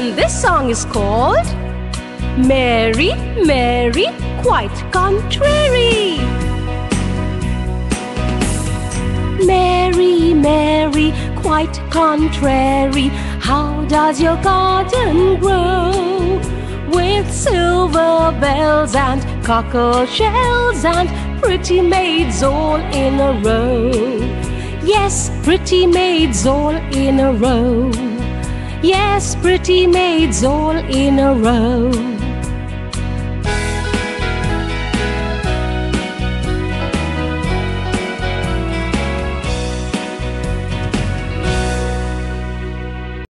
This song is called Mary, Mary, Quite Contrary. Mary, Mary, quite contrary, how does your garden grow? With silver bells and cockle shells and pretty maids all in a row. Yes, pretty maids all in a row. Yes, pretty maids all in a row.